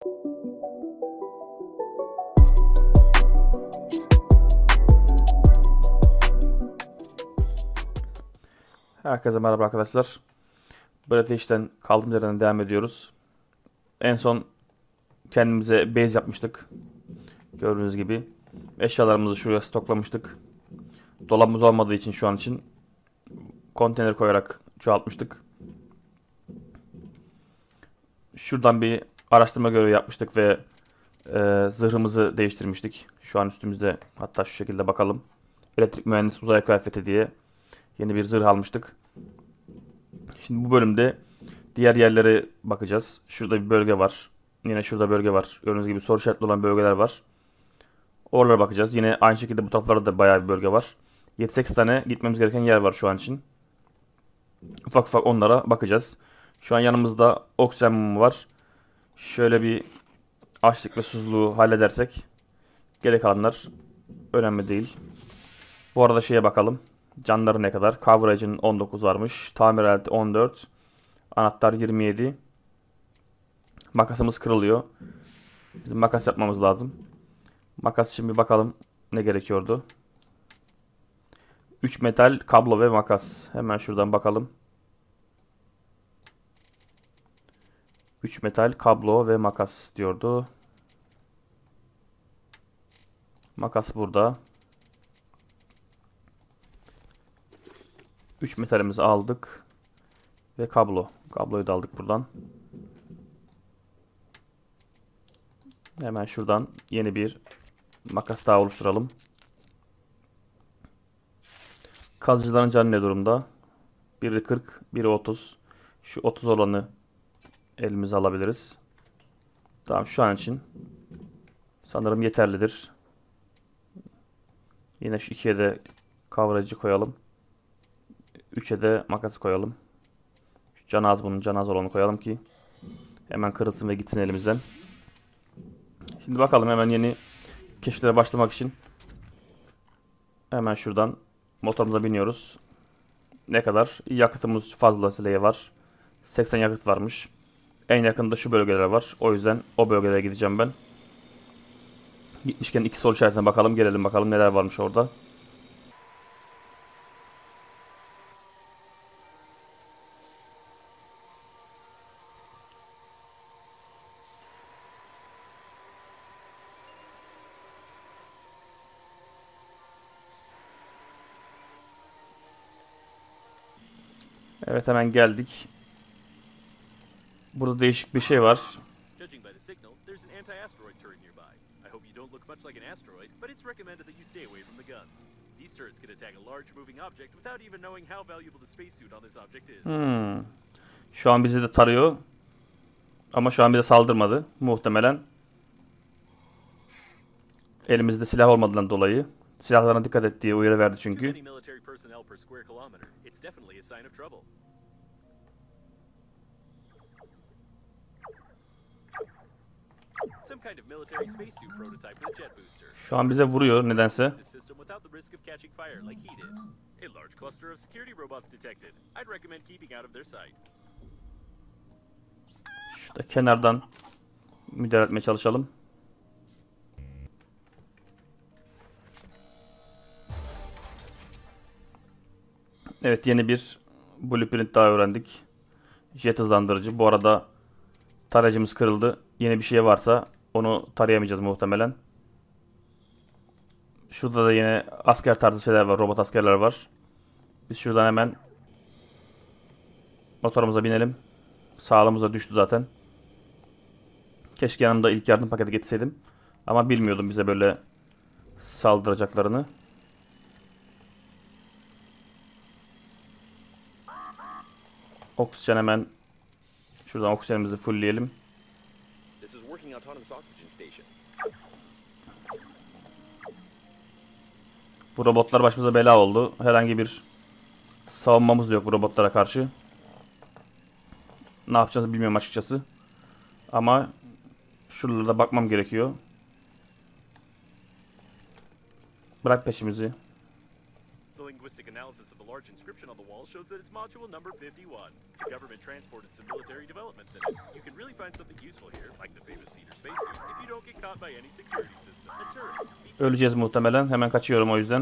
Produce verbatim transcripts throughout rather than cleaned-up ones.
Herkese merhaba arkadaşlar. Böyle işten kaldığımız yerden devam ediyoruz. En son kendimize base yapmıştık. Gördüğünüz gibi. Eşyalarımızı şuraya stoklamıştık. Dolabımız olmadığı için şu an için konteyner koyarak çoğaltmıştık. Şuradan bir araştırma görevi yapmıştık ve e, zırhımızı değiştirmiştik. Şu an üstümüzde, hatta şu şekilde bakalım. Elektrik mühendisi uzay kıyafeti diye yeni bir zırh almıştık. Şimdi bu bölümde diğer yerlere bakacağız. Şurada bir bölge var. Yine şurada bölge var. Gördüğünüz gibi soru işaretli olan bölgeler var. Oralara bakacağız. Yine aynı şekilde bu taraflarda da bayağı bir bölge var. yedi sekiz tane gitmemiz gereken yer var şu an için. Ufak ufak onlara bakacağız. Şu an yanımızda oksijen mumu var. Şöyle bir açlık ve susuzluğu halledersek gerek kalanlar önemli değil. Bu arada şeye bakalım. Canları ne kadar? Coverage'ın on dokuz varmış. Tamir aleti on dört. Anahtar yirmi yedi. Makasımız kırılıyor. Bizim makas yapmamız lazım. Makas için bir bakalım ne gerekiyordu. üç metal, kablo ve makas. Hemen şuradan bakalım. üç metal, kablo ve makas diyordu. Makas burada. üç metalimizi aldık. Ve kablo. Kabloyu da aldık buradan. Hemen şuradan yeni bir makas daha oluşturalım. Kazıcıların canı ne durumda? biri kırk, biri otuz. Şu otuz olanı elimize alabiliriz. Tamam, şu an için sanırım yeterlidir. Yine şu ikiye de kavrayıcı koyalım. üçe de makası koyalım. Şu canı az, bunun canı az olanı koyalım ki hemen kırılsın ve gitsin elimizden. Şimdi bakalım, hemen yeni keşiflere başlamak için hemen şuradan motorumuza biniyoruz. Ne kadar? Yakıtımız fazlasıyla var. seksen yakıt varmış. En yakında şu bölgeler var. O yüzden o bölgelere gideceğim ben. Gitmişken iki soru işaretine bakalım. Gelelim bakalım neler varmış orada. Evet, hemen geldik. Burada değişik bir şey var. Hmm. Şu an bizi de tarıyor. Ama şu an bize saldırmadı. Muhtemelen elimizde silah olmadığından dolayı. Silahlarına dikkat et diye uyarı verdi çünkü. Şu an bize vuruyor nedense. Şurada kenardan müdahale etmeye çalışalım. Evet, yeni bir blueprint daha öğrendik. Jet hızlandırıcı. Bu arada tarayıcımız kırıldı. Yeni bir şey varsa onu tarayamayacağız muhtemelen. Şurada da yine asker tarzı şeyler var. Robot askerler var. Biz şuradan hemen motorumuza binelim. Sağlığımıza düştü zaten. Keşke yanımda ilk yardım paketi getirseydim. Ama bilmiyordum bize böyle saldıracaklarını. Oksijen, hemen şuradan oksijenimizi fullleyelim. Bu robotlar başımıza bela oldu. Herhangi bir savunmamız yok bu robotlara karşı. Ne yapacağız bilmiyorum açıkçası. Ama şuralarda bakmam gerekiyor. Bırak peşimizi. Analysis of the large inscription on the wall shows that it's module number fifty-one. The government transported some military developments in it. You can really find something useful here, like the famous Cedar space Öleceğiz muhtemelen. Hemen kaçıyorum o yüzden.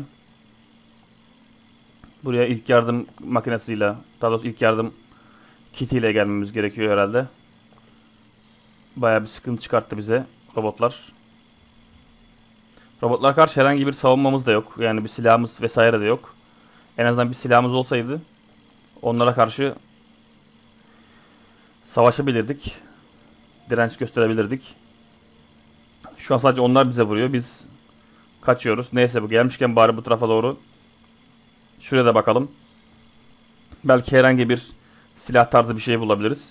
Buraya ilk yardım makinesiyle, daha doğrusu ilk yardım kitiyle gelmemiz gerekiyor herhalde. Bayağı bir sıkıntı çıkarttı bize robotlar. Robotlara karşı herhangi bir savunmamız da yok. Yani bir silahımız vesaire de yok. En azından bir silahımız olsaydı onlara karşı savaşabilirdik. Direnç gösterebilirdik. Şu an sadece onlar bize vuruyor. Biz kaçıyoruz. Neyse, bu gelmişken bari bu tarafa doğru şuraya da bakalım. Belki herhangi bir silah tarzı bir şey bulabiliriz.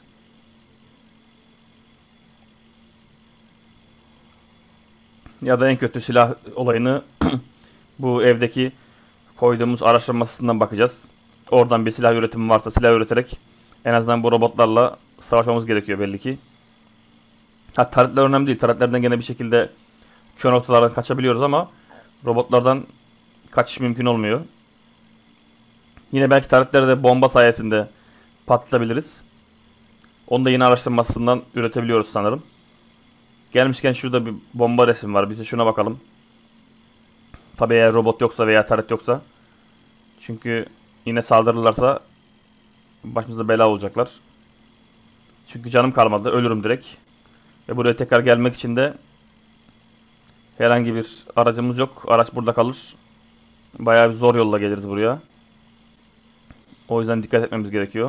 Ya da en kötü silah olayını bu evdeki koyduğumuz araştırma masasından bakacağız. Oradan bir silah üretimi varsa silah üreterek en azından bu robotlarla savaşmamız gerekiyor belli ki. Ha, taretler önemli değil. Taretlerden gene bir şekilde kör noktalardan kaçabiliyoruz ama robotlardan kaçış mümkün olmuyor. Yine belki taretleri de bomba sayesinde patlatabiliriz. Onu da yine araştırmasından üretebiliyoruz sanırım. Gelmişken şurada bir bomba resim var. Bir de şuna bakalım. Tabii eğer robot yoksa veya taret yoksa. Çünkü yine saldırırlarsa başımıza bela olacaklar. Çünkü canım kalmadı. Ölürüm direkt. Ve buraya tekrar gelmek için de herhangi bir aracımız yok. Araç burada kalır. Bayağı bir zor yolla geliriz buraya. O yüzden dikkat etmemiz gerekiyor.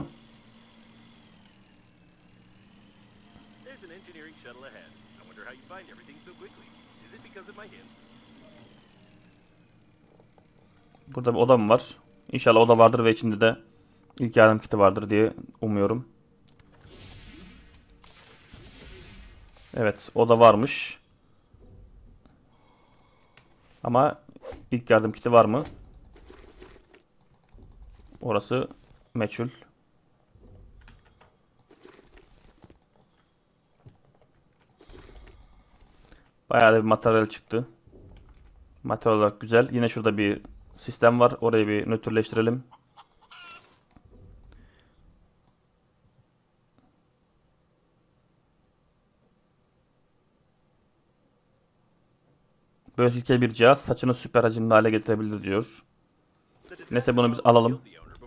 Burada bir oda mı var? İnşallah oda vardır ve içinde de ilk yardım kiti vardır diye umuyorum. Evet, oda varmış. Ama ilk yardım kiti var mı? Orası meçhul. Bayağı da bir materyal çıktı. Materyal olarak güzel. Yine şurada bir sistem var. Orayı bir nötrleştirelim. Böyle bir cihaz saçını süper hacimli hale getirebilir diyor. Neyse, bunu biz alalım.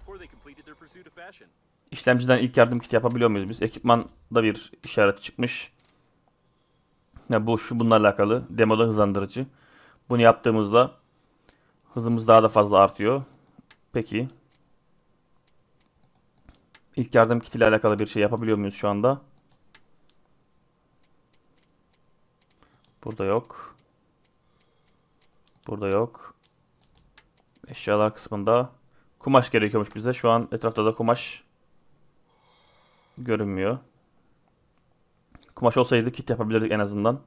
İşlemciden ilk yardım kiti yapabiliyor muyuz biz? Ekipmanda bir işaret çıkmış. Ya bu şu bununla alakalı. Demoda hızlandırıcı. Bunu yaptığımızda hızımız daha da fazla artıyor. Peki. İlk yardım kiti ile alakalı bir şey yapabiliyor muyuz şu anda? Burada yok. Burada yok. Eşyalar kısmında kumaş gerekiyormuş bize. Şu an etrafta da kumaş görünmüyor. Kumaş olsaydı kit yapabilirdik en azından.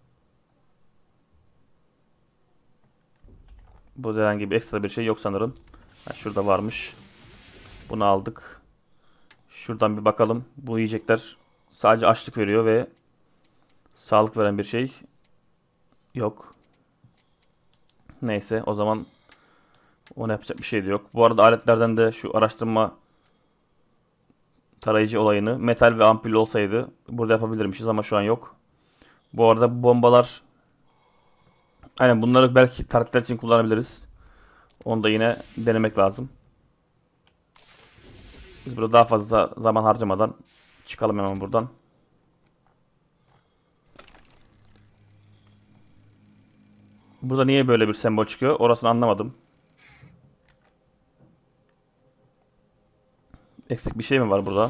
Burada herhangi bir ekstra bir şey yok sanırım. Ha, şurada varmış. Bunu aldık. Şuradan bir bakalım. Bu yiyecekler sadece açlık veriyor ve sağlık veren bir şey yok. Neyse, o zaman ona yapacak bir şey de yok. Bu arada aletlerden de şu araştırma tarayıcı olayını metal ve ampul olsaydı burada yapabilirmişiz ama şu an yok. Bu arada bu bombalar, aynen, bunları belki taretler için kullanabiliriz. Onu da yine denemek lazım. Biz burada daha fazla zaman harcamadan çıkalım hemen buradan. Burada niye böyle bir sembol çıkıyor? Orasını anlamadım. Eksik bir şey mi var burada?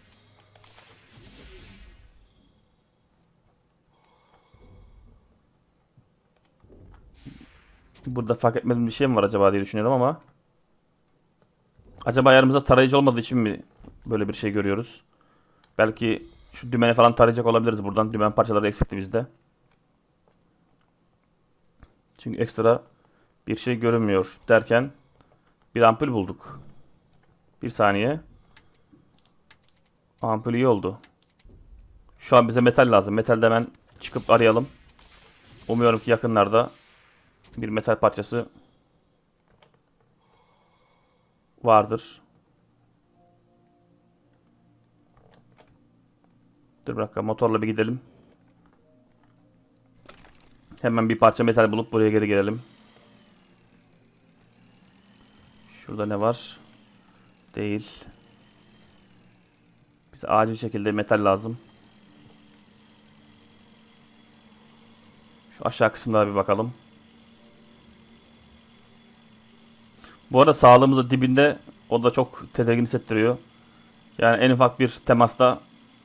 Burada fark etmediğim bir şey mi var acaba diye düşünüyorum ama. Acaba yanımızda tarayıcı olmadığı için mi böyle bir şey görüyoruz? Belki şu dümeni falan tarayacak olabiliriz buradan. Dümen parçaları eksikti bizde. Çünkü ekstra bir şey görünmüyor derken bir ampul bulduk. Bir saniye. Ampul iyi oldu. Şu an bize metal lazım. Metalde hemen çıkıp arayalım. Umuyorum ki yakınlarda bir metal parçası vardır. Dur bir dakika, motorla bir gidelim. Hemen bir parça metal bulup buraya geri gelelim. Şurada ne var? Değil. Bize acil şekilde metal lazım. Şu aşağı kısımlara bir bakalım. Bu arada sağlığımız da dibinde. O da çok tedirgin hissettiriyor. Yani en ufak bir temasta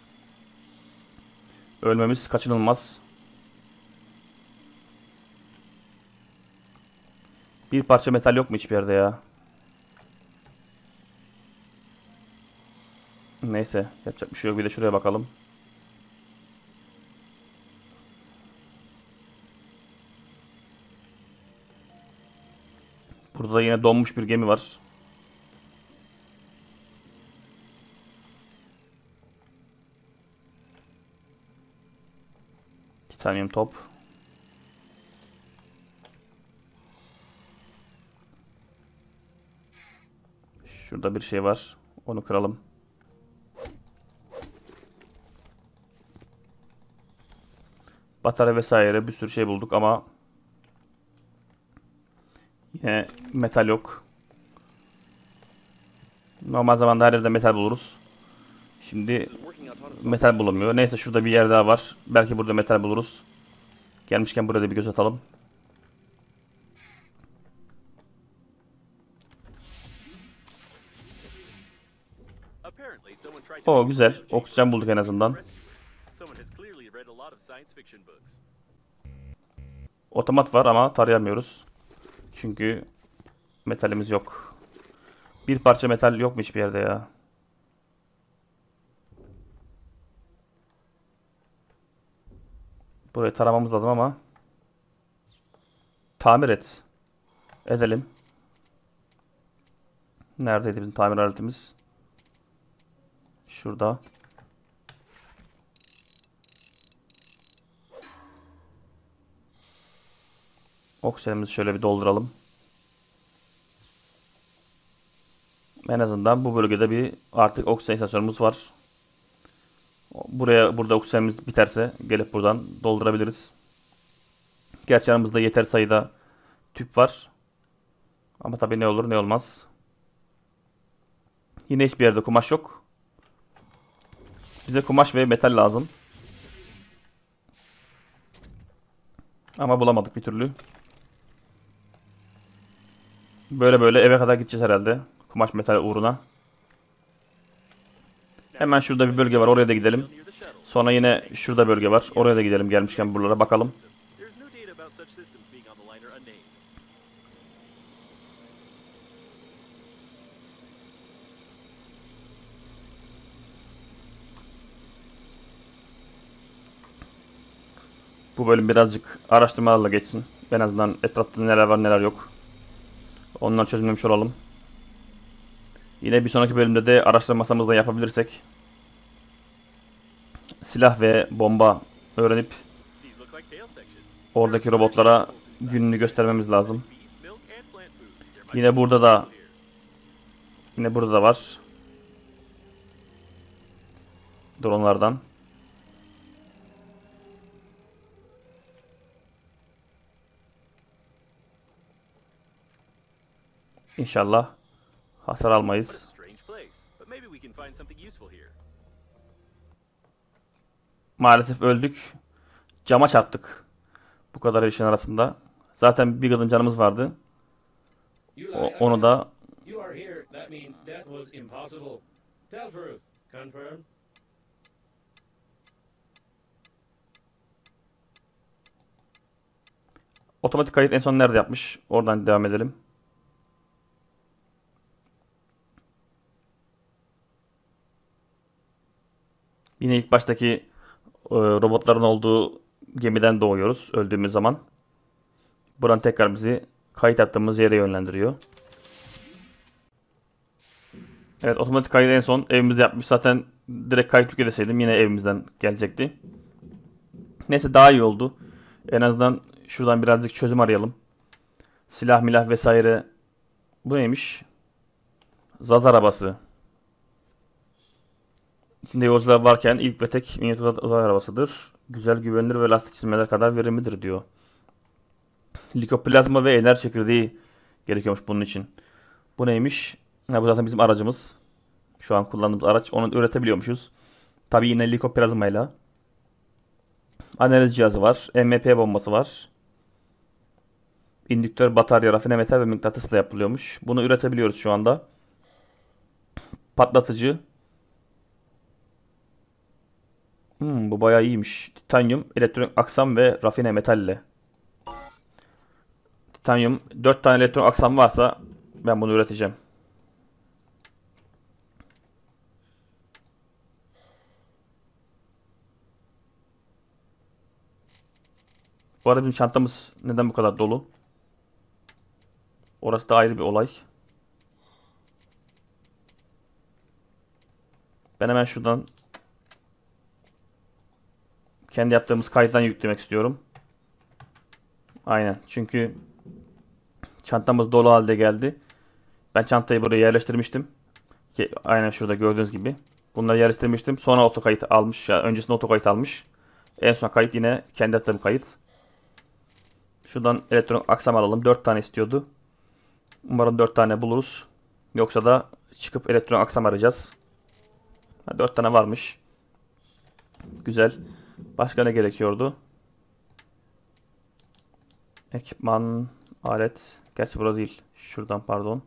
ölmemiz kaçınılmaz. Bir parça metal yok mu hiçbir yerde ya? Neyse, yapacak bir şey yok. Bir de şuraya bakalım. Burada yine donmuş bir gemi var. Titanium top. Şurada bir şey var. Onu kıralım. Batarya vesaire bir sürü şey bulduk ama yine metal yok. Normal zamanda her yerde metal buluruz. Şimdi metal bulamıyor. Neyse şurada bir yer daha var. Belki burada metal buluruz. Gelmişken burada bir göz atalım. O güzel. Oksijen bulduk en azından. Otomat var ama tarayamıyoruz. Çünkü metalimiz yok. Bir parça metal yok mu hiçbir yerde ya? Burayı taramamız lazım ama. Tamir et. Edelim. Neredeydi bizim tamir aletimiz? Şurada. Oksijenimizi şöyle bir dolduralım. En azından bu bölgede bir artık oksijen istasyonumuz var. Buraya burada oksijenimiz biterse gelip buradan doldurabiliriz. Gerçi yanımızda yeter sayıda tüp var. Ama tabii ne olur ne olmaz. Yine hiçbir yerde kumaş yok. Bize kumaş ve metal lazım. Ama bulamadık bir türlü. Böyle böyle eve kadar gideceğiz herhalde. Kumaş metal uğruna. Hemen şurada bir bölge var. Oraya da gidelim. Sonra yine şurada bölge var. Oraya da gidelim gelmişken buralara bakalım. Bu bölüm birazcık araştırmalarla geçsin. En azından etrafta neler var neler yok. Onları çözümlemiş olalım. Yine bir sonraki bölümde de araştırma masamızda yapabilirsek silah ve bomba öğrenip oradaki robotlara gününü göstermemiz lazım. Yine burada da yine burada da var. Dronlardan. İnşallah hasar almayız. Maalesef öldük. Cama çarptık. Bu kadar işin arasında. Zaten bir kadın canımız vardı. O, onu da otomatik kayıt en son nerede yapmış? Oradan devam edelim. Yine ilk baştaki e, robotların olduğu gemiden doğuyoruz öldüğümüz zaman. Buradan tekrar bizi kayıt yaptığımız yere yönlendiriyor. Evet, otomatik kaydı en son evimizde yapmış. Zaten direkt kayıt yükle deseydim yine evimizden gelecekti. Neyse daha iyi oldu. En azından şuradan birazcık çözüm arayalım. Silah milah vesaire. Bu neymiş? Zaz arabası. İçinde yolcular varken ilk ve tek minyatür uzay arabasıdır. Güzel, güvenilir ve lastik çizmeler kadar verimlidir diyor. Likoplazma ve enerji çekirdeği gerekiyormuş bunun için. Bu neymiş? Ha, bu zaten bizim aracımız. Şu an kullandığımız araç. Onu üretebiliyormuşuz. Tabii yine likoplazmayla. Analiz cihazı var. M P bombası var. İndüktör, batarya, rafine metal ve mıknatısla yapılıyormuş. Bunu üretebiliyoruz şu anda. Patlatıcı. Hmm, bu bayağı iyiymiş. Titanyum, elektronik aksam ve rafine metalle. Titanyum dört tane elektronik aksam varsa ben bunu üreteceğim. Bu arada bizim çantamız neden bu kadar dolu? Orası da ayrı bir olay. Ben hemen şuradan kendi yaptığımız kayıttan yüklemek istiyorum. Aynen. Çünkü çantamız dolu halde geldi. Ben çantayı buraya yerleştirmiştim. Ki aynen şurada gördüğünüz gibi. Bunları yerleştirmiştim. Sonra otokayıt almış. Ya öncesinde otokayıt almış. En son kayıt yine kendi yaptığım kayıt. Şuradan elektronik aksam alalım. dört tane istiyordu. Umarım dört tane buluruz. Yoksa da çıkıp elektronik aksam arayacağız. dört tane varmış. Güzel. Başka ne gerekiyordu? Ekipman, alet. Gerçi burada değil. Şuradan pardon.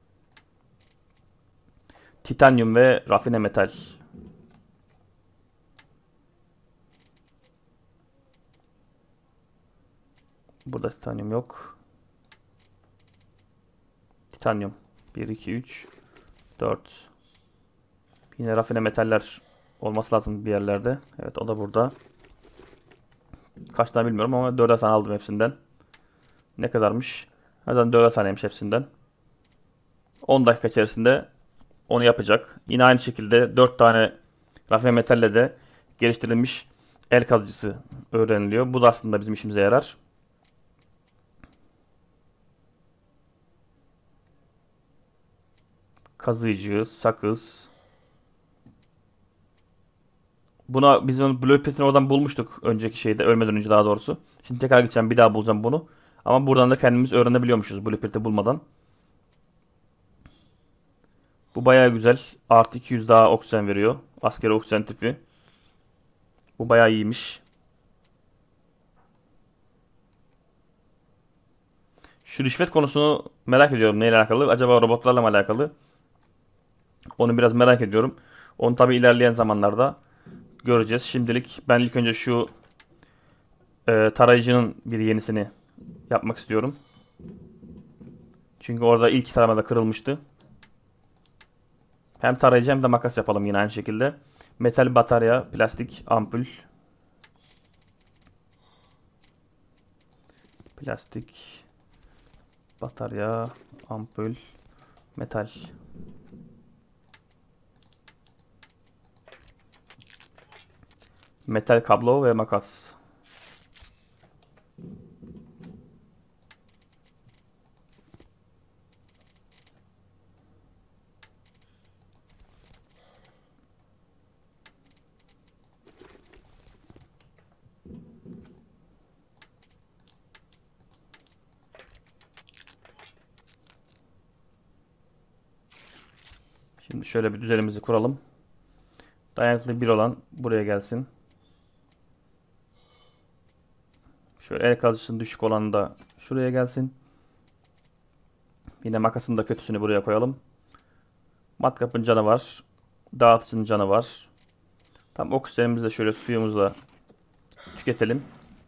Titanyum ve rafine metal. Burada titanyum yok. Titanyum. bir, iki, üç, dört. Yine rafine metaller olması lazım bir yerlerde. Evet, o da burada. Kaç tane bilmiyorum ama dört tane aldım hepsinden. Ne kadarmış? Zaten dört taneymiş hepsinden. on dakika içerisinde onu yapacak. Yine aynı şekilde dört tane rafine metalle de geliştirilmiş el kazıcısı öğreniliyor. Bu da aslında bizim işimize yarar. Kazıyıcı, sakız. Buna biz onun blueprint'ini oradan bulmuştuk önceki şeyde, ölmeden önce daha doğrusu. Şimdi tekrar gideceğim, bir daha bulacağım bunu. Ama buradan da kendimiz öğrenebiliyormuşuz blueprint'i bulmadan. Bu bayağı güzel. Artı iki yüz daha oksijen veriyor. Askeri oksijen tipi. Bu bayağı iyiymiş. Şu rüşvet konusunu merak ediyorum, neyle alakalı? Acaba robotlarla mı alakalı? Onu biraz merak ediyorum. Onu tabi ilerleyen zamanlarda göreceğiz. Şimdilik ben ilk önce şu e, tarayıcının bir yenisini yapmak istiyorum. Çünkü orada ilk taramada kırılmıştı. Hem tarayıcı hem de makas yapalım yine aynı şekilde. Metal batarya, plastik ampul. Plastik, batarya, ampul, metal. Metal kablo ve makas. Şimdi şöyle bir düzenimizi kuralım. Dayanıklı bir olan buraya gelsin. Şöyle el kazısının düşük olanı da şuraya gelsin. Yine makasın da kötüsünü buraya koyalım. Matkapın canı var. Dağıtıcının canı var. Tam oksijenimizi de şöyle suyumuzla tüketelim.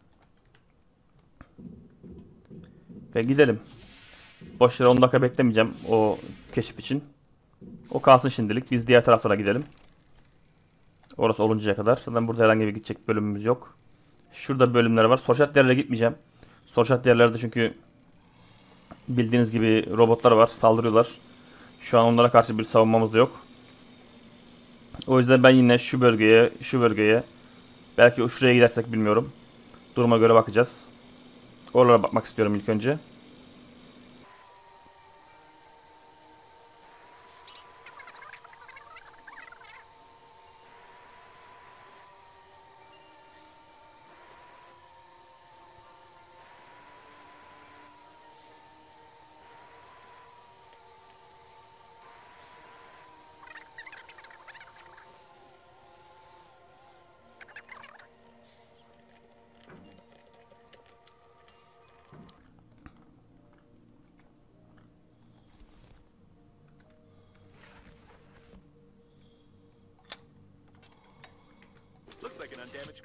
Ve gidelim. Boş yere on dakika beklemeyeceğim o keşif için. O kalsın şimdilik. Biz diğer taraflara gidelim. Orası oluncaya kadar. Zaten burada herhangi bir gidecek bölümümüz yok. Şurada bölümler var. Sorşat yerlere gitmeyeceğim. Sorşat yerlerde çünkü bildiğiniz gibi robotlar var. Saldırıyorlar. Şu an onlara karşı bir savunmamız da yok. O yüzden ben yine şu bölgeye, şu bölgeye, belki şuraya gidersek bilmiyorum. Duruma göre bakacağız. Oralara bakmak istiyorum ilk önce.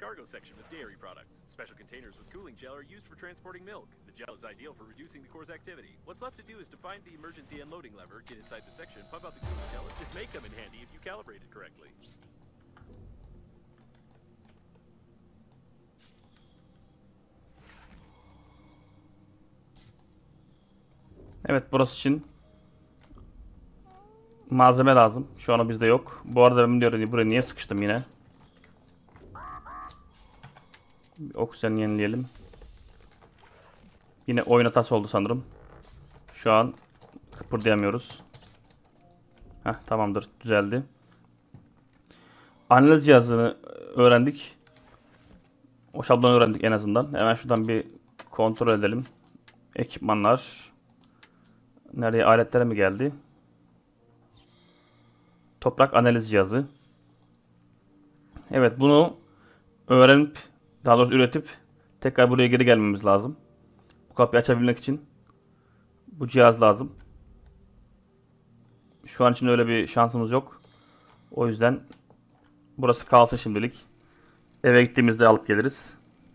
cargo section with dairy products. Special containers with cooling gel are used for transporting milk. The gel is ideal for reducing the core's activity. What's left to do is to find the emergency unloading lever, get inside the section, pump out the cooling gel. This may come in handy if you calibrate it correctly. Evet, burası için malzeme lazım. Şu an bizde yok. Bu arada ben diyorum buraya niye sıkıştım yine. Oksijen yenileyelim. Yine oyun hatası oldu sanırım. Şu an kıpırdayamıyoruz. Heh, tamamdır, düzeldi. Analiz cihazını öğrendik. O şablonu öğrendik en azından. Hemen şuradan bir kontrol edelim. Ekipmanlar. Nereye? Aletlere mi geldi? Toprak analiz cihazı. Evet, bunu öğrenip, daha doğrusu üretip tekrar buraya geri gelmemiz lazım. Bu kapıyı açabilmek için bu cihaz lazım. Şu an için öyle bir şansımız yok. O yüzden burası kalsın şimdilik. Eve gittiğimizde alıp geliriz.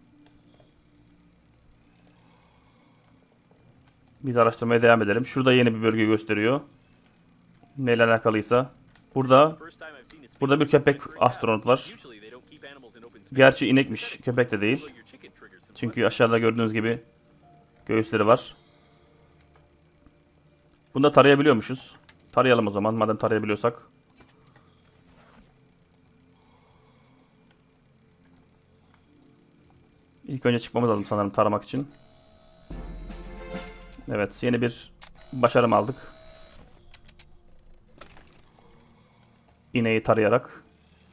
Biz araştırmaya devam edelim. Şurada yeni bir bölge gösteriyor. Neyle alakalıysa. Burada burada bir köpek astronot var. Gerçi inekmiş, köpek de değil. Çünkü aşağıda gördüğünüz gibi göğüsleri var. Bunu da tarayabiliyormuşuz. Tarayalım o zaman, madem tarayabiliyorsak. İlk önce çıkmamız lazım sanırım taramak için. Evet, yeni bir başarım aldık. İneği tarayarak.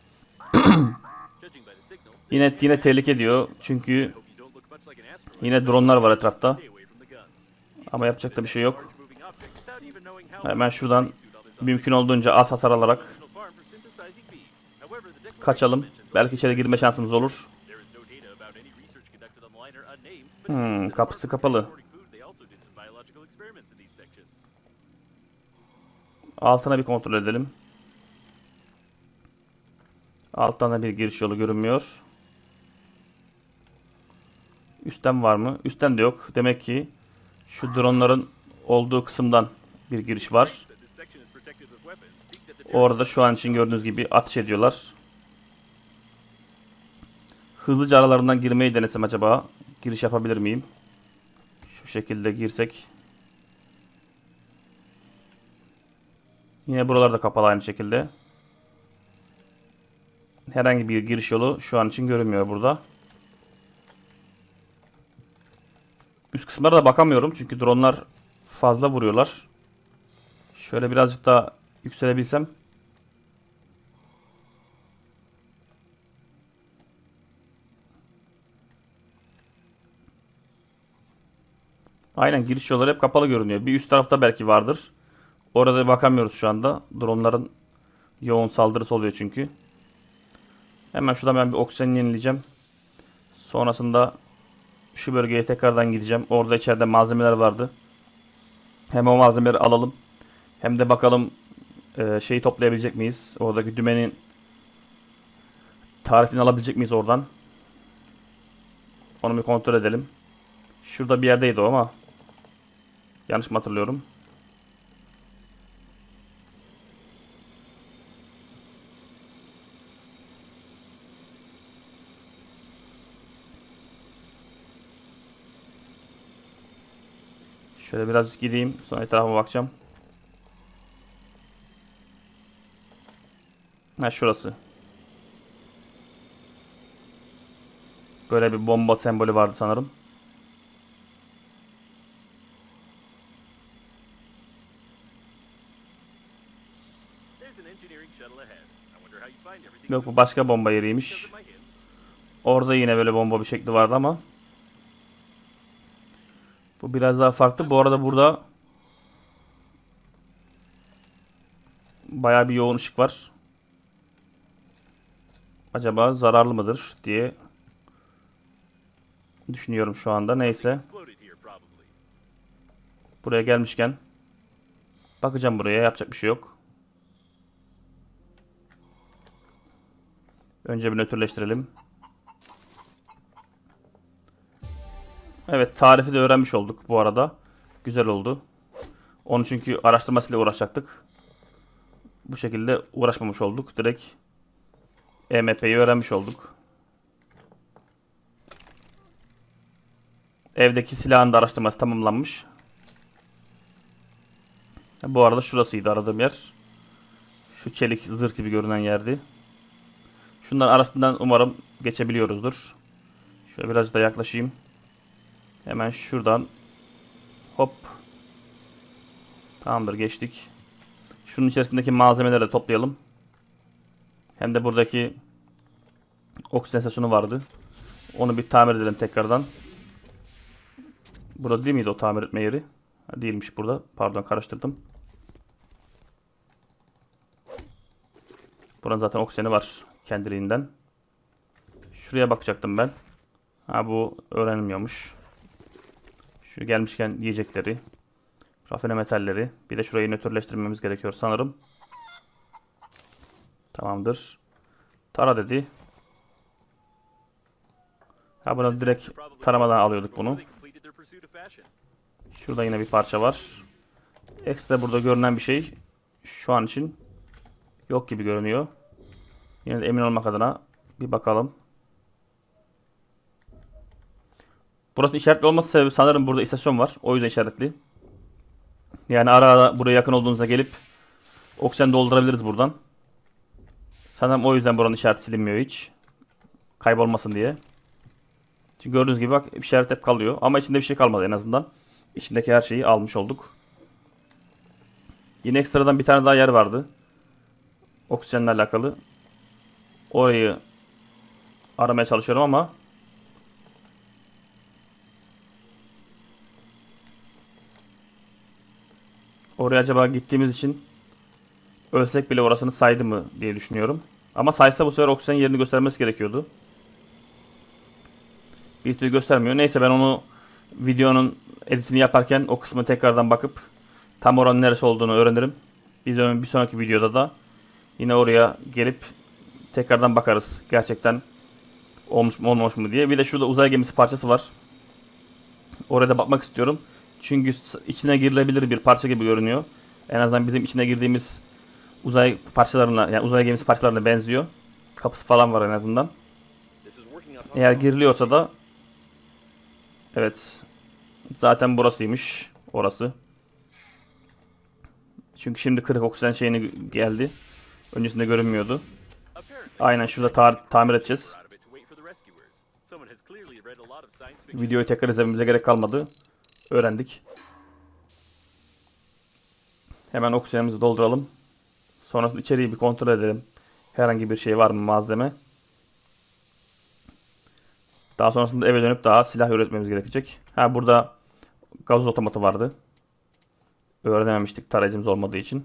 Yine yine tehlike diyor çünkü yine dronlar var etrafta. Ama yapacak da bir şey yok. Hemen şuradan mümkün olduğunca az hasar alarak kaçalım. Belki içeri girme şansımız olur. Hmm, kapısı kapalı. Altına bir kontrol edelim. Alttan da bir giriş yolu görünmüyor. Üstten var mı? Üstten de yok. Demek ki şu dronların olduğu kısımdan bir giriş var. Orada şu an için gördüğünüz gibi ateş ediyorlar. Hızlıca aralarından girmeyi denesem acaba giriş yapabilir miyim? Şu şekilde girsek. Yine buralarda kapalı aynı şekilde. Herhangi bir giriş yolu şu an için görünmüyor burada. Üst kısımlara da bakamıyorum çünkü dronlar fazla vuruyorlar. Şöyle birazcık daha yükselebilsem. Aynen, giriş yolları hep kapalı görünüyor. Bir üst tarafta belki vardır. Orada bakamıyoruz şu anda. Dronların yoğun saldırısı oluyor çünkü. Hemen şuradan ben bir oksijen yenileyeceğim. Sonrasında şu bölgeye tekrardan gideceğim. Orada içeride malzemeler vardı. Hem o malzemeleri alalım. Hem de bakalım e, şeyi toplayabilecek miyiz? Oradaki dümenin tarifini alabilecek miyiz oradan? Onu bir kontrol edelim. Şurada bir yerdeydi o ama yanlış mı hatırlıyorum? Şöyle biraz gideyim. Sonra etrafa bakacağım. Ha, şurası. Böyle bir bomba sembolü vardı sanırım. Yok, bu başka bomba yeriymiş. Orada yine böyle bomba bir şekli vardı ama bu biraz daha farklı. Bu arada burada bayağı bir yoğun ışık var. Acaba zararlı mıdır diye düşünüyorum şu anda. Neyse. Buraya gelmişken bakacağım buraya. Yapacak bir şey yok. Önce bir nötrleştirelim. Evet, tarifi de öğrenmiş olduk bu arada. Güzel oldu. Onu çünkü araştırmasıyla uğraşacaktık. Bu şekilde uğraşmamış olduk. Direkt E M P'yi öğrenmiş olduk. Evdeki silahın da araştırması tamamlanmış. Bu arada şurasıydı aradığım yer. Şu çelik zırh gibi görünen yerdi. Şunların arasından umarım geçebiliyoruzdur. Şöyle biraz da yaklaşayım. Hemen şuradan hop. Tamamdır, geçtik. Şunun içerisindeki malzemeleri de toplayalım. Hem de buradaki oksijen istasyonu vardı. Onu bir tamir edelim tekrardan. Burada değil miydi o tamir etme yeri? Ha, değilmiş burada. Pardon, karıştırdım. Buranın zaten oksijeni var kendiliğinden. Şuraya bakacaktım ben. Ha, bu öğrenilmiyormuş. Şu gelmişken yiyecekleri, rafine metalleri. Bir de şurayı nötrleştirmemiz gerekiyor sanırım. Tamamdır. Tara dedi. Ha, buna direkt taramadan alıyorduk bunu. Şurada yine bir parça var. Ekstra burada görünen bir şey şu an için yok gibi görünüyor. Yine de emin olmak adına bir bakalım. Burası işaretli olması sebebi sanırım burada istasyon var. O yüzden işaretli. Yani ara ara buraya yakın olduğunuzda gelip oksijen doldurabiliriz buradan. Sanırım o yüzden buranın işareti silinmiyor hiç. Kaybolmasın diye. Çünkü gördüğünüz gibi bak, işaret hep kalıyor. Ama içinde bir şey kalmadı en azından. İçindeki her şeyi almış olduk. Yine ekstradan bir tane daha yer vardı. Oksijenle alakalı. Orayı aramaya çalışıyorum ama oraya acaba gittiğimiz için ölsek bile orasını saydı mı diye düşünüyorum. Ama saysa bu sefer oksijen yerini göstermesi gerekiyordu. Bir türlü göstermiyor. Neyse, ben onu videonun editini yaparken o kısmı tekrardan bakıp tam oranın neresi olduğunu öğrenirim. Biz bir sonraki videoda da yine oraya gelip tekrardan bakarız. Gerçekten olmuş mu olmamış mı diye. Bir de şurada uzay gemisi parçası var. Oraya da bakmak istiyorum. Çünkü içine girilebilir bir parça gibi görünüyor. En azından bizim içine girdiğimiz uzay parçalarına, yani uzay gemisi parçalarına benziyor. Kapısı falan var en azından. Eğer giriliyorsa da evet, zaten burasıymış orası. Çünkü şimdi kırık oksijen şeyini geldi. Öncesinde görünmüyordu. Aynen şurada ta tamir edeceğiz. Videoyu tekrar izlememize gerek kalmadı. Öğrendik. Hemen oksijenimizi dolduralım. Sonrasında içeriği bir kontrol edelim. Herhangi bir şey var mı, malzeme. Daha sonrasında eve dönüp daha silah üretmemiz gerekecek. Ha, burada gazoz otomatı vardı. Öğrenememiştik tarayıcımız olmadığı için.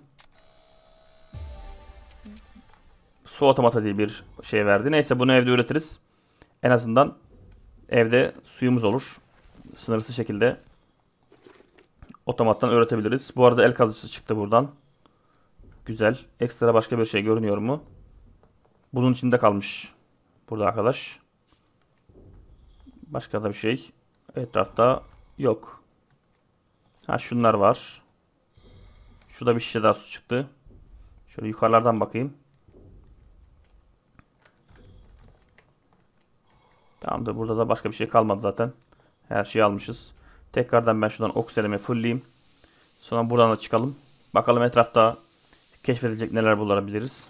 Su otomatı diye bir şey verdi. Neyse, bunu evde üretiriz. En azından evde suyumuz olur. Sınırsız şekilde otomattan üretebiliriz. Bu arada el kazıcısı çıktı buradan. Güzel. Ekstra başka bir şey görünüyor mu? Bunun içinde kalmış burada arkadaş. Başka da bir şey etrafta yok. Ha, şunlar var. Şurada bir şişe daha su çıktı. Şöyle yukarılardan bakayım. Tamamdır. Burada da başka bir şey kalmadı zaten. Her şeyi almışız. Tekrardan ben şuradan oksijenimi fullleyeyim. Sonra buradan da çıkalım. Bakalım etrafta keşfedilecek neler bulabiliriz.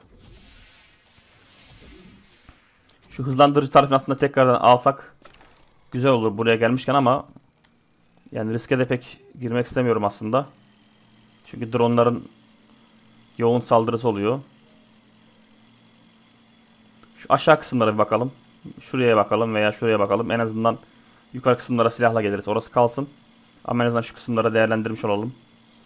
Şu hızlandırıcı tarifini aslında tekrardan alsak güzel olur buraya gelmişken ama yani riske de pek girmek istemiyorum aslında. Çünkü dronların yoğun saldırısı oluyor. Şu aşağı kısımlara bir bakalım. Şuraya bakalım veya şuraya bakalım. En azından yukarı kısımlara silahla geliriz. Orası kalsın. Ama en azından şu kısımlara değerlendirmiş olalım.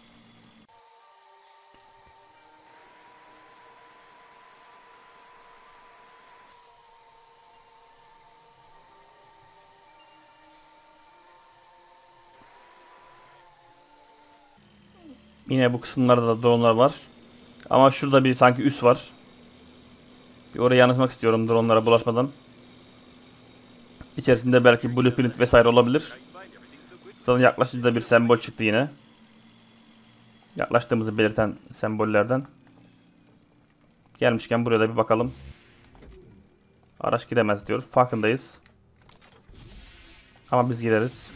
Yine bu kısımlarda da dronlar var. Ama şurada bir sanki üs var. Bir oraya yanaşmak istiyorum dronlara bulaşmadan. İçerisinde belki blueprint vesaire olabilir. Kıstalın yaklaşınca bir sembol çıktı yine. Yaklaştığımızı belirten sembollerden. Gelmişken buraya da bir bakalım. Araç giremez diyor. Farkındayız. Ama biz gireriz.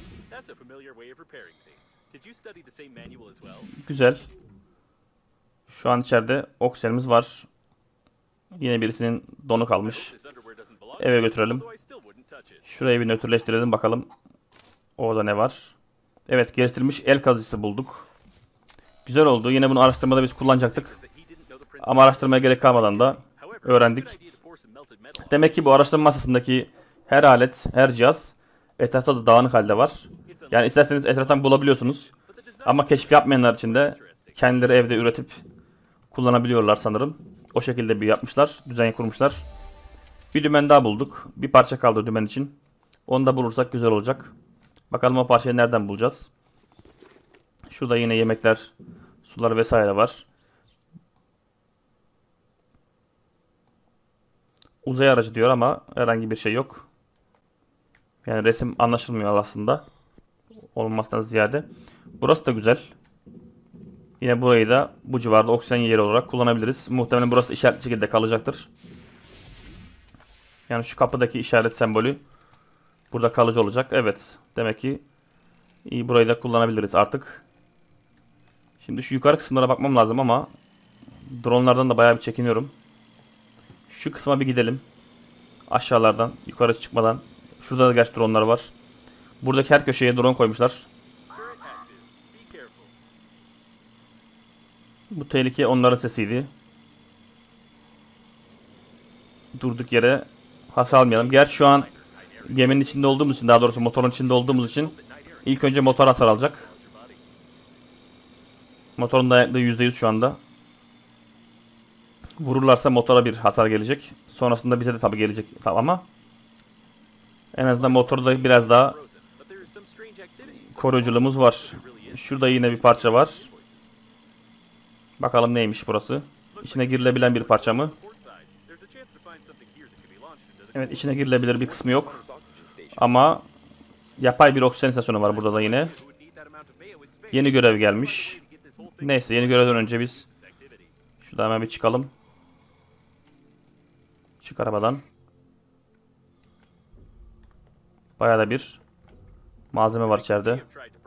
Güzel. Şu an içeride oksijenimiz var. Yine birisinin donu kalmış. Eve götürelim. Şurayı bir nötrleştirelim bakalım. Orada ne var? Evet, geliştirilmiş el kazıcısı bulduk. Güzel oldu. Yine bunu araştırmada biz kullanacaktık. Ama araştırmaya gerek kalmadan da öğrendik. Demek ki bu araştırma masasındaki her alet, her cihaz etrafta da dağınık halde var. Yani isterseniz etraftan bulabiliyorsunuz. Ama keşif yapmayanlar için de kendileri evde üretip kullanabiliyorlar sanırım. O şekilde bir yapmışlar. Düzen kurmuşlar. Bir dümen daha bulduk. Bir parça kaldı dümen için. Onu da bulursak güzel olacak. Bakalım o parçayı nereden bulacağız. Şurada yine yemekler, sular vesaire var. Uzay aracı diyor ama herhangi bir şey yok. Yani resim anlaşılmıyor aslında. Olmasından ziyade. Burası da güzel. Yine burayı da bu civarda oksijen yeri olarak kullanabiliriz. Muhtemelen burası da işaretli şekilde kalacaktır. Yani şu kapıdaki işaret sembolü burada kalıcı olacak. Evet. Demek ki iyi, burayı da kullanabiliriz artık. Şimdi şu yukarı kısımlara bakmam lazım ama dronlardan da bayağı bir çekiniyorum. Şu kısma bir gidelim. Aşağılardan, yukarı çıkmadan. Şurada da gerçi dronlar var. Buradaki her köşeye drone koymuşlar. Bu tehlike onların sesiydi. Durduk yere hasar almayalım. Gerçi şu an geminin içinde olduğumuz için, daha doğrusu motorun içinde olduğumuz için ilk önce motor hasar alacak. Motorun dayanıklığı yüzde yüz şu anda. Vururlarsa motora bir hasar gelecek. Sonrasında bize de tabi gelecek ama en azından motorda biraz daha koruyuculuğumuz var. Şurada yine bir parça var. Bakalım neymiş burası. İçine girilebilen bir parça mı? Evet, içine girilebilir bir kısmı yok. Ama yapay bir oksijen istasyonu var burada da yine. Yeni görev gelmiş. Neyse, yeni görevden önce biz şuradan hemen bir çıkalım. Çık arabadan. Bayağı da bir malzeme var içeride.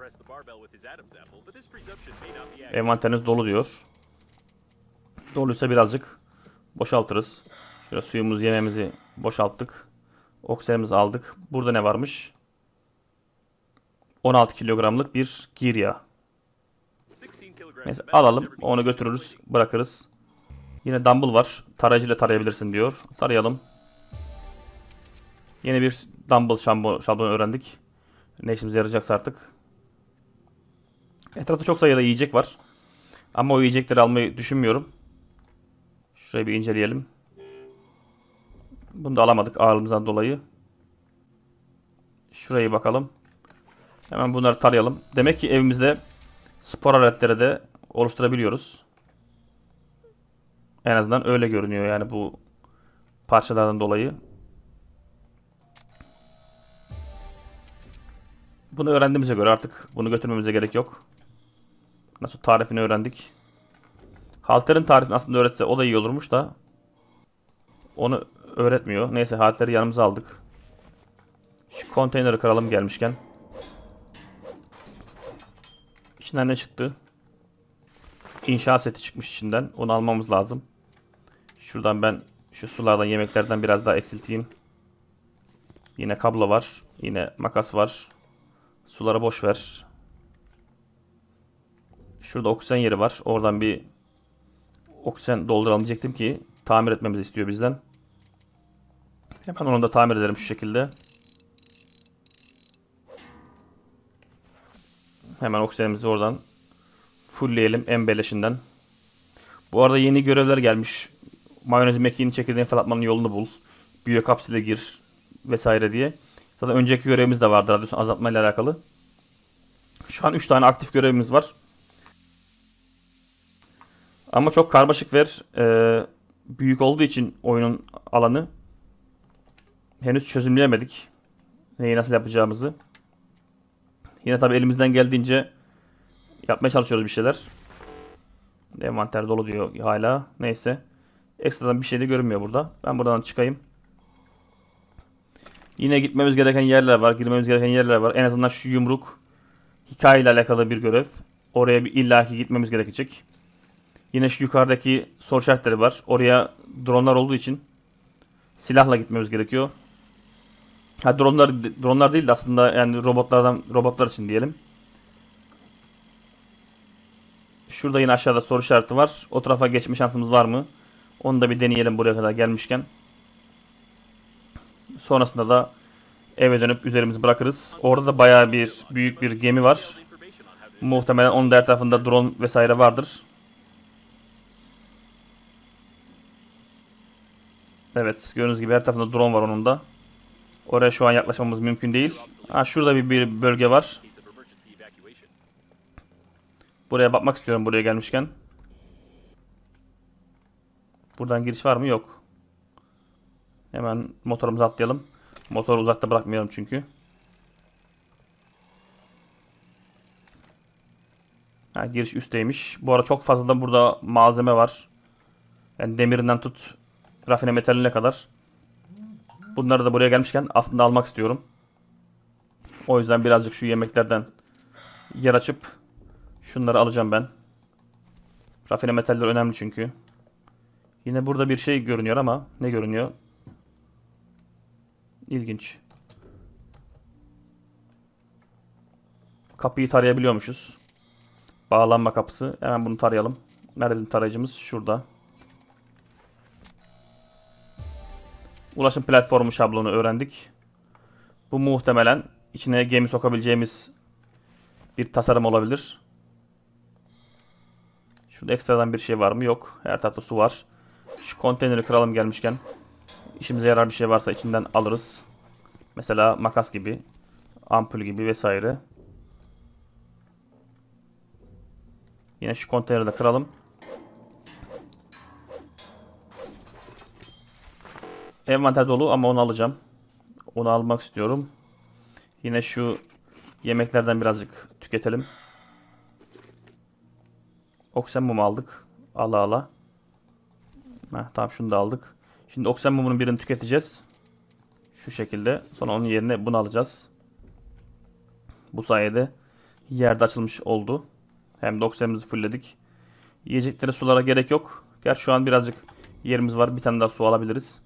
Envanteriniz dolu diyor. Doluysa birazcık boşaltırız. Şöyle suyumuzu, yemeğimizi boşalttık. Oksijenimizi aldık. Burada ne varmış? on altı kilogramlık bir girya. Neyse, alalım. Onu götürürüz. Bırakırız. Yine dumbbell var. Tarayıcıyla tarayabilirsin diyor. Tarayalım. Yeni bir dumbbell şablonu öğrendik. Ne işimize yarayacaksa artık. Etrafta çok sayıda yiyecek var. Ama o yiyecekleri almayı düşünmüyorum. Şurayı bir inceleyelim. Bunu da alamadık ağırlığımızdan dolayı. Şurayı bakalım. Hemen bunları tarayalım. Demek ki evimizde spor aletleri de oluşturabiliyoruz. En azından öyle görünüyor yani bu parçalardan dolayı. Bunu öğrendiğimize göre artık bunu götürmemize gerek yok. Nasıl tarifini öğrendik. Halter'in tarifini aslında öğretse o da iyi olurmuş da onu öğretmiyor. Neyse, halter'i yanımıza aldık. Şu konteyneri kıralım gelmişken. İçinden ne çıktı? İnşaat seti çıkmış içinden. Onu almamız lazım. Şuradan ben şu sulardan, yemeklerden biraz daha eksilteyim. Yine kablo var. Yine makas var. Suları boş ver. Şurada oksijen yeri var. Oradan bir oksijen dolduralım diyecektim ki tamir etmemizi istiyor bizden. Hemen onu da tamir edelim şu şekilde. Hemen oksijenimizi oradan fullleyelim en beleşinden. Bu arada yeni görevler gelmiş. Mayonez mekiğini, çekirdeğini fırlatmanın yolunu bul. Biyokapsüle gir vesaire diye. Zaten önceki görevimiz de vardı radyasyon azaltma ile alakalı. Şu an üç tane aktif görevimiz var. Ama çok karmaşık ve e, büyük olduğu için oyunun alanı henüz çözümleyemedik. Neyi nasıl yapacağımızı. Yine tabi elimizden geldiğince yapmaya çalışıyoruz bir şeyler. Envanter dolu diyor hala. Neyse. Ekstradan bir şey de görünmüyor burada. Ben buradan çıkayım. Yine gitmemiz gereken yerler var. Girmemiz gereken yerler var. En azından şu yumruk hikayeyle alakalı bir görev. Oraya bir illaki gitmemiz gerekecek. Yine şu yukarıdaki soru işaretleri var. Oraya dronlar olduğu için silahla gitmemiz gerekiyor. Ha dronlar dronlar değil de aslında yani robotlardan robotlar için diyelim. Şurada yine aşağıda soru işareti var. O tarafa geçme şansımız var mı? Onu da bir deneyelim buraya kadar gelmişken. Sonrasında da eve dönüp üzerimizi bırakırız. Orada da bayağı bir büyük bir gemi var. Muhtemelen onun da her tarafında drone vesaire vardır. Evet, gördüğünüz gibi her tarafında drone var onun da. Oraya şu an yaklaşmamız mümkün değil. Ha, şurada bir, bir bölge var. Buraya bakmak istiyorum buraya gelmişken. Buradan giriş var mı? Yok. Hemen motorumuzu atlayalım. Motoru uzakta bırakmayalım çünkü. Ha, giriş üstteymiş. Bu arada çok fazla da burada malzeme var. Yani demirinden tut rafine metaline kadar. Bunları da buraya gelmişken aslında almak istiyorum. O yüzden birazcık şu yemeklerden yer açıp şunları alacağım ben. Rafine metaller önemli çünkü. Yine burada bir şey görünüyor ama ne görünüyor? İlginç. Kapıyı tarayabiliyormuşuz. Bağlanma kapısı. Hemen bunu tarayalım. Nerede bizim tarayıcımız? Şurada. Ulaşım platformu şablonu öğrendik. Bu muhtemelen içine gemi sokabileceğimiz bir tasarım olabilir. Şurada ekstradan bir şey var mı? Yok. Her tarafta su var. Şu konteyneri kıralım gelmişken. İşimize yarar bir şey varsa içinden alırız. Mesela makas gibi, ampul gibi vesaire. Yine şu konteyneri de kıralım. Envanter dolu ama onu alacağım. Onu almak istiyorum. Yine şu yemeklerden birazcık tüketelim. Oksijen mumu aldık. Ala ala. Heh, tamam şunu da aldık. Şimdi oksijen mumunun birini tüketeceğiz. Şu şekilde. Sonra onun yerine bunu alacağız. Bu sayede yerde açılmış oldu. Hem de oksijenimizi fullledik. Yiyeceklere sulara gerek yok. Gerçi şu an birazcık yerimiz var. Bir tane daha su alabiliriz.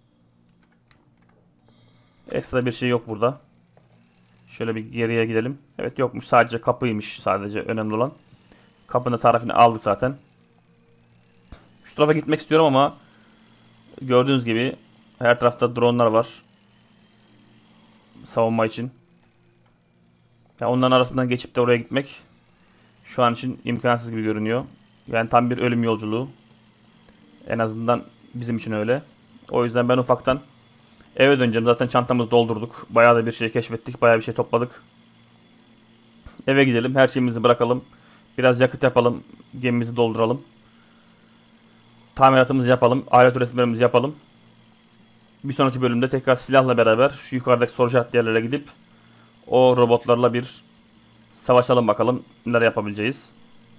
Ekstra bir şey yok burada. Şöyle bir geriye gidelim. Evet yokmuş. Sadece kapıymış sadece önemli olan. Kapının tarafını aldık zaten. Şu tarafa gitmek istiyorum ama gördüğünüz gibi her tarafta dronlar var. Savunma için. Yani onların arasından geçip de oraya gitmek şu an için imkansız gibi görünüyor. Yani tam bir ölüm yolculuğu. En azından bizim için öyle. O yüzden ben ufaktan eve döneceğim. Zaten çantamızı doldurduk. Bayağı da bir şey keşfettik. Bayağı bir şey topladık. Eve gidelim. Her şeyimizi bırakalım. Biraz yakıt yapalım. Gemimizi dolduralım. Tamiratımızı yapalım. Alet üretimlerimizi yapalım. Bir sonraki bölümde tekrar silahla beraber şu yukarıdaki soru işaretli yerlere gidip o robotlarla bir savaşalım bakalım. Neler yapabileceğiz.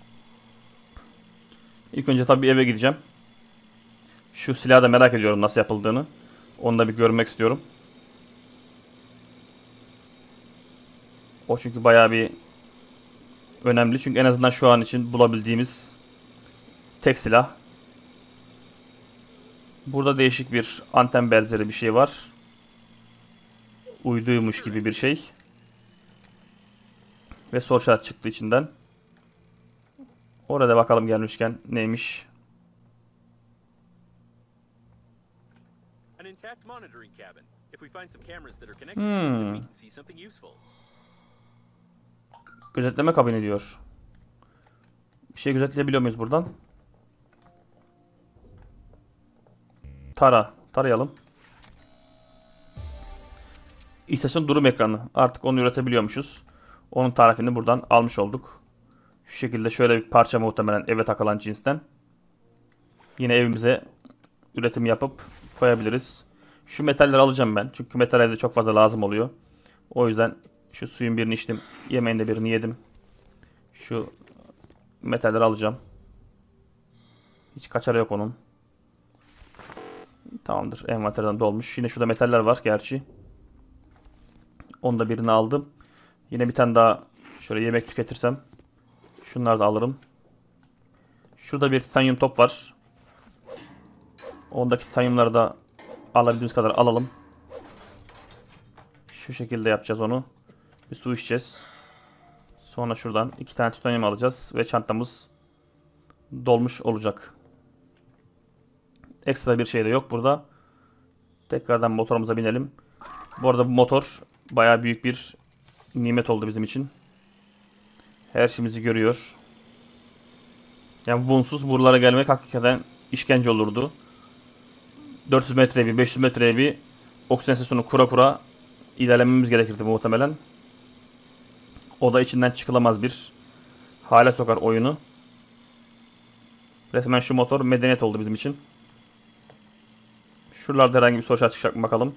İlk önce tabii eve gideceğim. Şu silahı da merak ediyorum nasıl yapıldığını. Onu da bir görmek istiyorum. O çünkü bayağı bir önemli. Çünkü en azından şu an için bulabildiğimiz tek silah. Burada değişik bir anten benzeri bir şey var. Uyduymuş gibi bir şey. Ve soru işareti çıktı içinden. Orada bakalım gelmişken neymiş. Hmm. Gözetleme kabini diyor. Bir şey gözetleyebiliyor muyuz buradan? Tara. Tarayalım. İstasyon durum ekranı. Artık onu üretebiliyormuşuz. Onun tarifini buradan almış olduk. Şu şekilde şöyle bir parça muhtemelen eve takılan cinsten. Yine evimize üretim yapıp koyabiliriz. Şu metalleri alacağım ben. Çünkü metal evde çok fazla lazım oluyor. O yüzden Şu suyun birini içtim. Yemeğin de birini yedim. Şu metalleri alacağım. Hiç kaçarı yok onun. Tamamdır. Envanterden dolmuş. Yine şurada metaller var gerçi. Onu da birini aldım. Yine bir tane daha şöyle yemek tüketirsem. Şunları da alırım. Şurada bir titanyum top var. Ondaki titanyumları da alabildiğimiz kadar alalım. Şu şekilde yapacağız onu. Bir su içeceğiz. Sonra şuradan iki tane titanyum alacağız. Ve çantamız dolmuş olacak. Ekstra bir şey de yok burada. Tekrardan motorumuza binelim. Bu arada bu motor bayağı büyük bir nimet oldu bizim için. Her şeyimizi görüyor. Yani bunsuz buralara gelmek hakikaten işkence olurdu. dört yüz metreye bir, beş yüz metreye bir oksijen istasyonu kura kura ilerlememiz gerekirdi muhtemelen. O da içinden çıkılamaz bir hale sokar oyunu. Resmen şu motor medeniyet oldu bizim için. Şuralarda herhangi bir soru işareti çıkacak mı bakalım.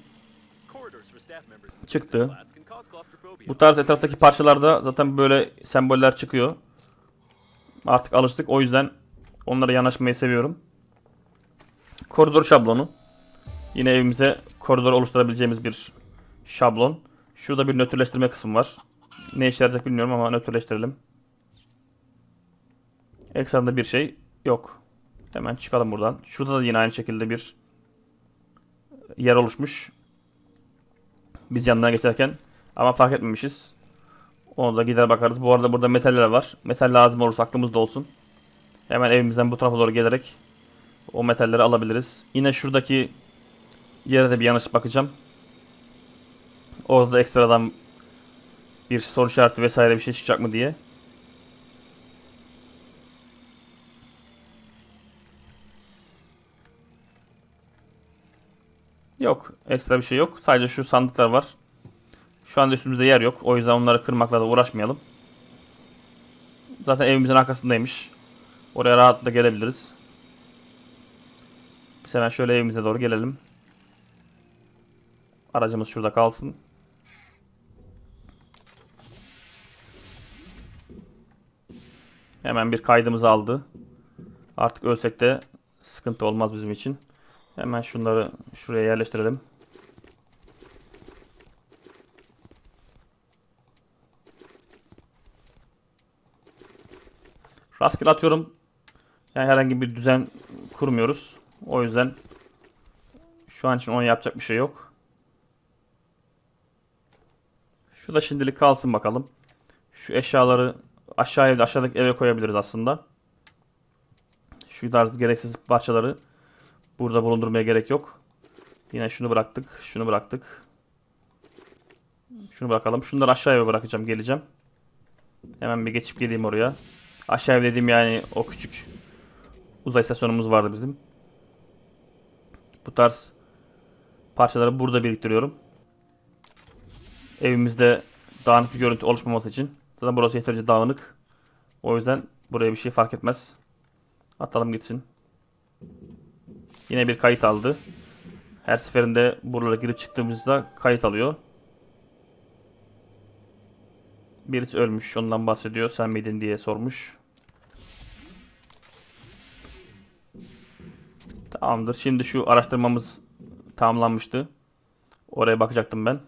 Çıktı. Bu tarz etraftaki parçalarda zaten böyle semboller çıkıyor. Artık alıştık. O yüzden onlara yanaşmayı seviyorum. Koridor şablonu. Yine evimize koridor oluşturabileceğimiz bir şablon. Şurada bir nötrleştirme kısmı var. Ne işe yarayacak bilmiyorum ama nötrleştirelim. Eksanda bir şey yok. Hemen çıkalım buradan. Şurada da yine aynı şekilde bir yer oluşmuş. Biz yanından geçerken ama fark etmemişiz. Onu da gider bakarız. Bu arada burada metaller var. Metal lazım olursa aklımızda olsun. Hemen evimizden bu tarafa doğru gelerek o metalleri alabiliriz. Yine şuradaki yere de bir yanlış bakacağım. Orada da ekstradan bir soru işareti vesaire bir şey çıkacak mı diye. Yok. Ekstra bir şey yok. Sadece şu sandıklar var. Şu anda üstümüzde yer yok. O yüzden onları kırmakla da uğraşmayalım. Zaten evimizin arkasındaymış. Oraya rahatlıkla gelebiliriz. Biz hemen şöyle evimize doğru gelelim. Aracımız şurada kalsın. Hemen bir kaydımızı aldı. Artık ölsek de sıkıntı olmaz bizim için. Hemen şunları şuraya yerleştirelim. Rastgele atıyorum. Yani herhangi bir düzen kurmuyoruz. O yüzden şu an için onu yapacak bir şey yok. Şu da şimdilik kalsın bakalım. Şu eşyaları aşağıya da aşağıdaki eve koyabiliriz aslında. Şu tarz gereksiz parçaları burada bulundurmaya gerek yok. Yine şunu bıraktık. Şunu bıraktık. Şunu bırakalım. Şunları aşağıya bırakacağım. Geleceğim. Hemen bir geçip geleyim oraya. Aşağıya dediğim yani o küçük uzay istasyonumuz vardı bizim. Bu tarz parçaları burada biriktiriyorum. Evimizde dağınık bir görüntü oluşmaması için. Zaten burası yeterince dağınık. O yüzden buraya bir şey fark etmez. Atalım gitsin. Yine bir kayıt aldı. Her seferinde buralara girip çıktığımızda kayıt alıyor. Birisi ölmüş. Ondan bahsediyor. Sen miydin diye sormuş. Tamamdır. Şimdi şu araştırmamız tamamlanmıştı. Oraya bakacaktım ben.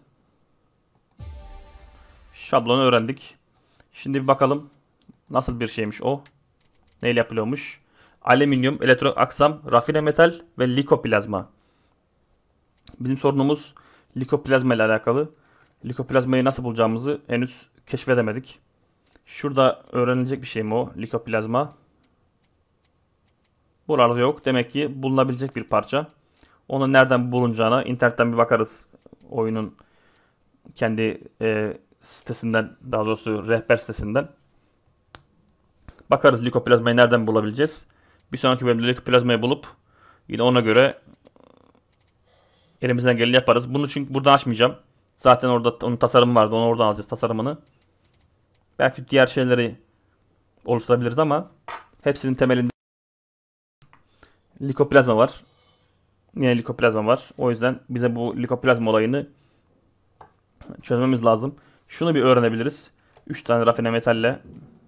Şablonu öğrendik. Şimdi bir bakalım nasıl bir şeymiş o. Neyle yapılıyormuş? Alüminyum, elektro aksam, rafine metal ve likoplazma. Bizim sorunumuz likoplazma ile alakalı. Likoplazmayı nasıl bulacağımızı henüz keşfedemedik. Şurada öğrenilecek bir şey mi o? Likoplazma. Buralarda yok. Demek ki bulunabilecek bir parça. Onun nereden bulunacağına internetten bir bakarız. Oyunun kendi e, sitesinden, daha doğrusu rehber sitesinden. Bakarız likoplazmayı nereden bulabileceğiz. Bir sonraki bölümde likoplazmayı bulup yine ona göre elimizden geleni yaparız. Bunu çünkü burada açmayacağım. Zaten orada onun tasarımı vardı. Onu oradan alacağız tasarımını. Belki diğer şeyleri oluşturabiliriz ama hepsinin temelinde likoplazma var. Yine likoplazma var. O yüzden bize bu likoplazma olayını çözmemiz lazım. Şunu bir öğrenebiliriz. üç tane rafine metalle.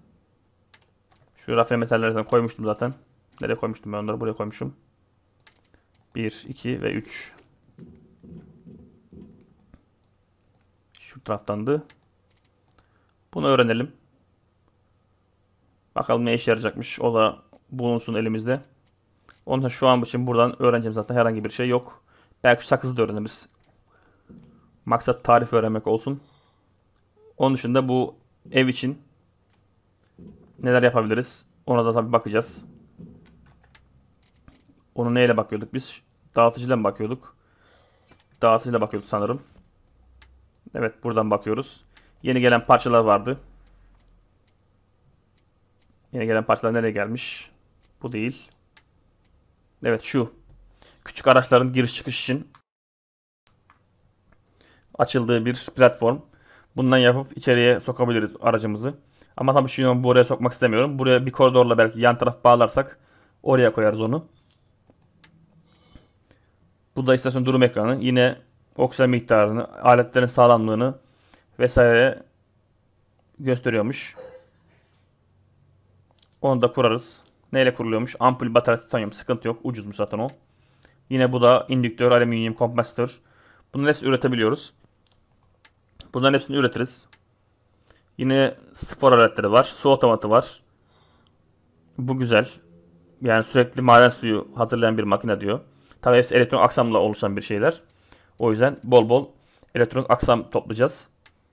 Şu rafine metallerden koymuştum zaten. Nereye koymuştum ben onları? Buraya koymuşum. bir, iki ve üç. Şu taraftandı. Bunu öğrenelim. Bakalım ne işe yarayacakmış. O da bulunsun elimizde. Onun için şu an için buradan öğreneceğim zaten herhangi bir şey yok. Belki şu sakızı da öğreniriz. Maksat tarif öğrenmek olsun. Onun dışında bu ev için neler yapabiliriz? Ona da tabii bakacağız. Onu neyle bakıyorduk biz? Dağıtıcıyla mı bakıyorduk? Dağıtıcıyla bakıyorduk sanırım. Evet, buradan bakıyoruz. Yeni gelen parçalar vardı. Yeni gelen parçalar nereye gelmiş? Bu değil. Evet, şu. Küçük araçların giriş çıkış için açıldığı bir platform. Bundan yapıp içeriye sokabiliriz aracımızı. Ama tabii şunu buraya sokmak istemiyorum. Buraya bir koridorla belki yan taraf bağlarsak oraya koyarız onu. Bu da istasyon durum ekranı. Yine oksijen miktarını, aletlerin sağlamlığını vesaire gösteriyormuş. Onu da kurarız. Neyle kuruluyormuş? Ampul, batarya, titanyum. Sıkıntı yok. Ucuzmuş zaten o. Yine bu da indüktör, alüminyum, kompansatör. Bunların hepsini üretebiliyoruz. Bunların hepsini üretiriz. Yine spor aletleri var. Su otomatı var. Bu güzel. Yani sürekli maden suyu hazırlayan bir makine diyor. Tabii hepsi elektron aksamla oluşan bir şeyler. O yüzden bol bol elektron aksam toplayacağız.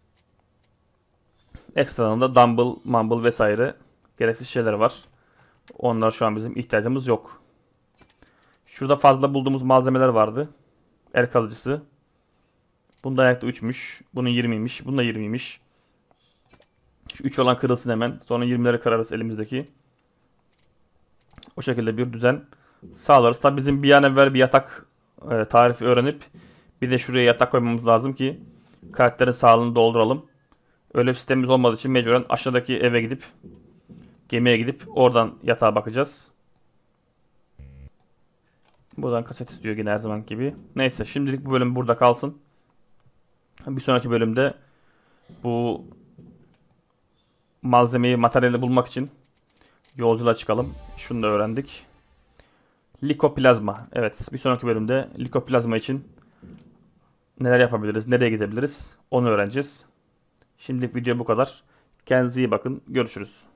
Ekstradan da dumbbell, mumble vesaire gereksiz şeyler var. Onlar şu an bizim ihtiyacımız yok. Şurada fazla bulduğumuz malzemeler vardı. El kazıcısı. Bunda ayakta üçmüş. Bunun yirmiymiş. Bunda yirmiymiş. Şu üç olan kırılsın hemen. Sonra yirmileri kırarız elimizdeki. O şekilde bir düzen sağlarız. Tabi bizim bir an evvel bir yatak e, tarifi öğrenip bir de şuraya yatak koymamız lazım ki karakterin sağlığını dolduralım. Öyle bir sistemimiz olmadığı için mecburen aşağıdaki eve gidip gemiye gidip oradan yatağa bakacağız. Buradan kaset istiyor yine her zaman gibi. Neyse, şimdilik bu bölüm burada kalsın. Bir sonraki bölümde bu malzemeyi, materyali bulmak için yolculuğa çıkalım. Şunu da öğrendik. Likoplazma. Evet, bir sonraki bölümde likoplazma için neler yapabiliriz, nereye gidebiliriz onu öğreneceğiz. Şimdilik video bu kadar. Kendinize iyi bakın. Görüşürüz.